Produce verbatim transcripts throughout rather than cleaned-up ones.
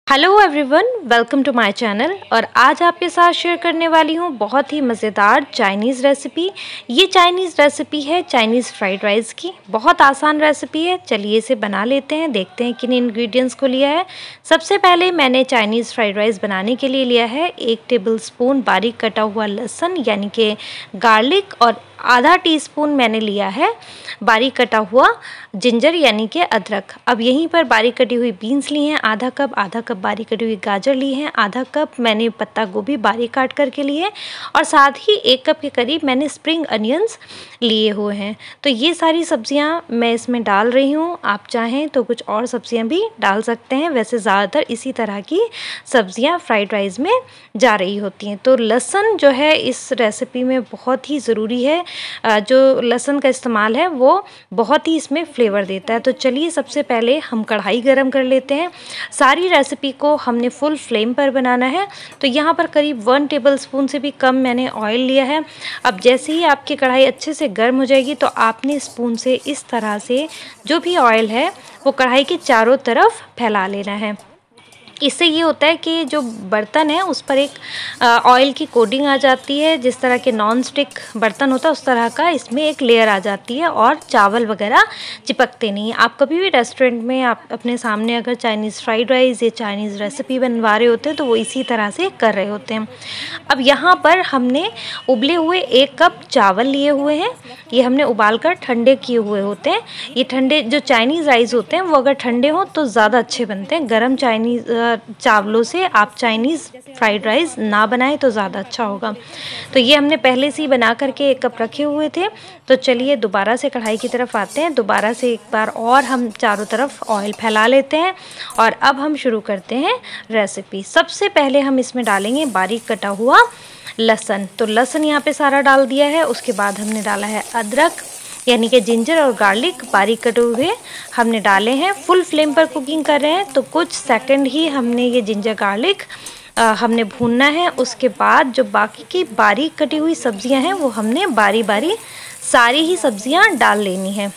Hello everyone, welcome to my channel. और आज आपके साथ शेयर करने वाली हूँ बहुत ही मज़ेदार चाइनीज़ रेसिपी। ये चाइनीज़ रेसिपी है चाइनीज़ फ्राइड राइस की। बहुत आसान रेसिपी है, चलिए इसे बना लेते हैं। देखते हैं किन इंग्रेडिएंट्स को लिया है। सबसे पहले मैंने चाइनीज़ फ्राइड राइस बनाने के लिए लिया है एक टेबलस्पून बारीक कटा हुआ लहसुन यानी कि गार्लिक, और आधा टीस्पून मैंने लिया है बारीक कटा हुआ जिंजर यानी कि अदरक। अब यहीं पर बारीक कटी हुई बीन्स ली हैं आधा कप, आधा कप बारीक कटी हुई गाजर ली हैं, आधा कप मैंने पत्ता गोभी बारीक काट करके लिए, और साथ ही एक कप के करीब मैंने स्प्रिंग अनियंस लिए हुए हैं। तो ये सारी सब्जियां मैं इसमें डाल रही हूँ। आप चाहें तो कुछ और सब्जियां भी डाल सकते हैं, वैसे ज़्यादातर इसी तरह की सब्जियां फ्राइड राइस में जा रही होती हैं। तो लहसुन जो है इस रेसिपी में बहुत ही ज़रूरी है। जो लहसुन का इस्तेमाल है वो बहुत ही इसमें फ्लेवर देता है। तो चलिए सबसे पहले हम कढ़ाई गरम कर लेते हैं। सारी रेसिपी को हमने फुल फ्लेम पर बनाना है। तो यहाँ पर करीब वन टेबलस्पून से भी कम मैंने ऑयल लिया है। अब जैसे ही आपकी कढ़ाई अच्छे से गर्म हो जाएगी तो आपने स्पून से इस तरह से जो भी ऑयल है वो कढ़ाई के चारों तरफ फैला लेना है। इससे ये होता है कि जो बर्तन है उस पर एक ऑयल की कोटिंग आ जाती है। जिस तरह के नॉन स्टिक बर्तन होता है उस तरह का इसमें एक लेयर आ जाती है और चावल वगैरह चिपकते नहीं। आप कभी भी रेस्टोरेंट में आप अपने सामने अगर चाइनीज़ फ्राइड राइस या चाइनीज़ रेसिपी बनवा रहे होते हैं तो वो इसी तरह से कर रहे होते हैं। अब यहाँ पर हमने उबले हुए एक कप चावल लिए हुए हैं। ये हमने उबाल कर ठंडे किए हुए होते हैं। ये ठंडे जो चाइनीज़ राइस होते हैं वो अगर ठंडे हों तो ज़्यादा अच्छे बनते हैं। गर्म चाइनीज़ चावलों से आप चाइनीज़ फ्राइड राइस ना बनाएं तो ज़्यादा अच्छा होगा। तो ये हमने पहले से ही बना करके एक कप रखे हुए थे। तो चलिए दोबारा से कढ़ाई की तरफ आते हैं। दोबारा से एक बार और हम चारों तरफ ऑयल फैला लेते हैं और अब हम शुरू करते हैं रेसिपी। सबसे पहले हम इसमें डालेंगे बारीक कटा हुआ लहसुन। तो लहसुन यहाँ पे सारा डाल दिया है। उसके बाद हमने डाला है अदरक यानी कि जिंजर और गार्लिक बारीक कटे हुए हमने डाले हैं। फुल फ्लेम पर कुकिंग कर रहे हैं तो कुछ सेकंड ही हमने ये जिंजर गार्लिक आ, हमने भूनना है। उसके बाद जो बाकी की बारीक कटी हुई सब्जियां हैं वो हमने बारी बारी सारी ही सब्जियां डाल लेनी है।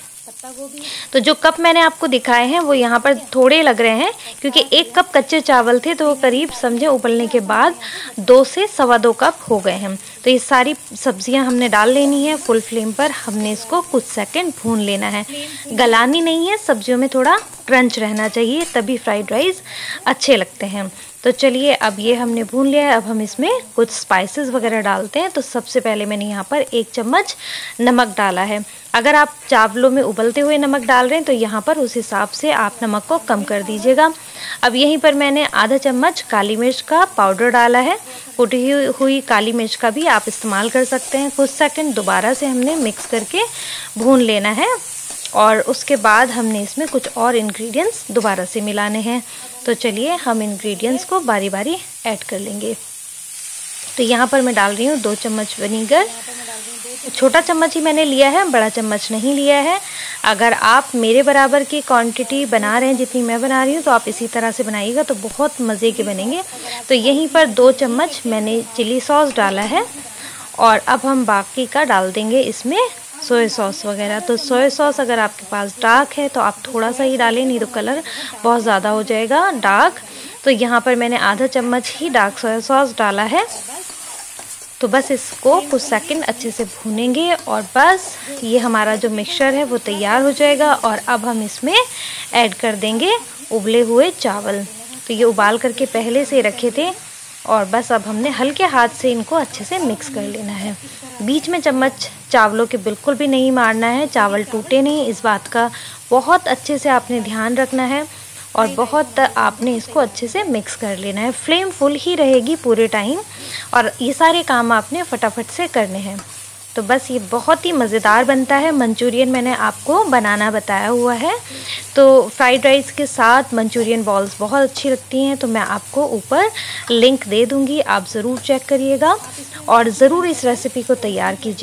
तो जो कप मैंने आपको दिखाए हैं वो यहाँ पर थोड़े लग रहे हैं क्योंकि एक कप कच्चे चावल थे तो वो करीब समझे उबलने के बाद दो से सवा दो कप हो गए हैं। तो ये सारी सब्जियां हमने डाल लेनी है। फुल फ्लेम पर हमने इसको कुछ सेकंड भून लेना है। गलानी नहीं है, सब्जियों में थोड़ा क्रंच रहना चाहिए तभी फ्राइड राइस अच्छे लगते हैं। तो चलिए अब ये हमने भून लिया है। अब हम इसमें कुछ स्पाइसेस वगैरह डालते हैं। तो सबसे पहले मैंने यहाँ पर एक चम्मच नमक डाला है। अगर आप चावलों में उबलते हुए नमक डाल रहे हैं तो यहाँ पर उस हिसाब से आप नमक को कम कर दीजिएगा। अब यहीं पर मैंने आधा चम्मच काली मिर्च का पाउडर डाला है। कुटी हुई काली मिर्च का भी आप इस्तेमाल कर सकते हैं। कुछ सेकंड दोबारा से हमने मिक्स करके भून लेना है और उसके बाद हमने इसमें कुछ और इंग्रेडिएंट्स दोबारा से मिलाने हैं। तो चलिए हम इंग्रेडिएंट्स को बारी बारी ऐड कर लेंगे। तो यहाँ पर मैं डाल रही हूँ दो चम्मच विनीगर। छोटा चम्मच ही मैंने लिया है, बड़ा चम्मच नहीं लिया है। अगर आप मेरे बराबर की क्वांटिटी बना रहे हैं जितनी मैं बना रही हूँ तो आप इसी तरह से बनाइएगा तो बहुत मज़े के बनेंगे। तो यहीं पर दो चम्मच मैंने चिली सॉस डाला है और अब हम बाकी का डाल देंगे इसमें सोया सॉस वगैरह। तो सोया सॉस अगर आपके पास डार्क है तो आप थोड़ा सा ही डालें, नहीं तो कलर बहुत ज़्यादा हो जाएगा डार्क। तो यहाँ पर मैंने आधा चम्मच ही डार्क सोया सॉस डाला है। तो बस इसको कुछ सेकंड अच्छे से भूनेंगे और बस ये हमारा जो मिक्सचर है वो तैयार हो जाएगा। और अब हम इसमें ऐड कर देंगे उबले हुए चावल। तो ये उबाल करके पहले से रखे थे और बस अब हमने हल्के हाथ से इनको अच्छे से मिक्स कर लेना है। बीच में चम्मच चावलों के बिल्कुल भी नहीं मारना है, चावल टूटे नहीं, इस बात का बहुत अच्छे से आपने ध्यान रखना है और बहुत आपने इसको अच्छे से मिक्स कर लेना है। फ्लेम फुल ही रहेगी पूरे टाइम और ये सारे काम आपने फटाफट से करने हैं। तो बस ये बहुत ही मज़ेदार बनता है। मंचूरियन मैंने आपको बनाना बताया हुआ है। तो फ्राइड राइस के साथ मंचूरियन बॉल्स बहुत अच्छी लगती हैं। तो मैं आपको ऊपर लिंक दे दूँगी, आप ज़रूर चेक करिएगा और ज़रूर इस रेसिपी को तैयार कीजिएगा। तो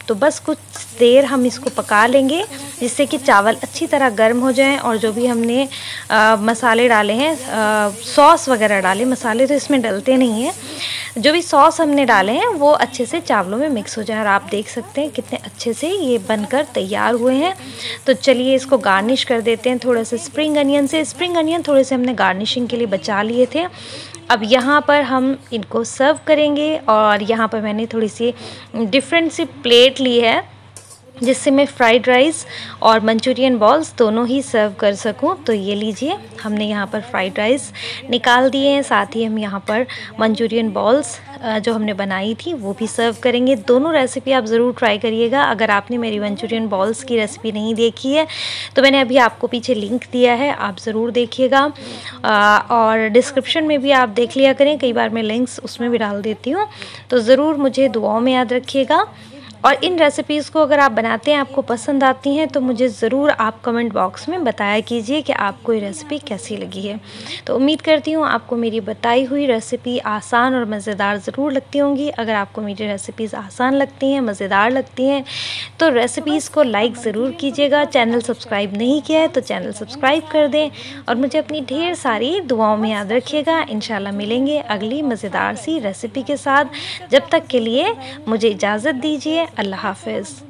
तो बस कुछ देर हम इसको पका लेंगे जिससे कि चावल अच्छी तरह गर्म हो जाएं और जो भी हमने आ, मसाले डाले हैं, सॉस वगैरह डाले, मसाले तो इसमें डलते नहीं हैं, जो भी सॉस हमने डाले हैं वो अच्छे से चावलों में मिक्स हो जाए। और आप देख सकते हैं कितने अच्छे से ये बनकर तैयार हुए हैं। तो चलिए इसको गार्निश कर देते हैं थोड़ा सा स्प्रिंग अनियन से। स्प्रिंग अनियन थोड़े से हमने गार्निशिंग के लिए बचा लिए थे। अब यहाँ पर हम इनको सर्व करेंगे और यहाँ पर मैंने थोड़ी सी डिफरेंट सी प्लेट ली है जिससे मैं फ्राइड राइस और मंचूरियन बॉल्स दोनों ही सर्व कर सकूं। तो ये लीजिए, हमने यहाँ पर फ्राइड राइस निकाल दिए हैं, साथ ही हम यहाँ पर मंचूरियन बॉल्स जो हमने बनाई थी वो भी सर्व करेंगे। दोनों रेसिपी आप ज़रूर ट्राई करिएगा। अगर आपने मेरी मंचूरियन बॉल्स की रेसिपी नहीं देखी है तो मैंने अभी आपको पीछे लिंक दिया है, आप ज़रूर देखिएगा। और डिस्क्रिप्शन में भी आप देख लिया करें, कई बार मैं लिंक्स उसमें भी डाल देती हूँ। तो ज़रूर मुझे दुआओं में याद रखिएगा। और इन रेसिपीज़ को अगर आप बनाते हैं, आपको पसंद आती हैं, तो मुझे ज़रूर आप कमेंट बॉक्स में बताया कीजिए कि आपको ये रेसिपी कैसी लगी है। तो उम्मीद करती हूँ आपको मेरी बताई हुई रेसिपी आसान और मज़ेदार ज़रूर लगती होंगी। अगर आपको मेरी रेसिपीज़ आसान लगती हैं, मज़ेदार लगती हैं, तो रेसिपीज़ को लाइक ज़रूर कीजिएगा। चैनल सब्सक्राइब नहीं किया है तो चैनल सब्सक्राइब कर दें और मुझे अपनी ढेर सारी दुआओं में याद रखिएगा। इंशाल्लाह मिलेंगे अगली मज़ेदार सी रेसिपी के साथ। जब तक के लिए मुझे इजाज़त दीजिए। अल्लाह हाफ़िज़।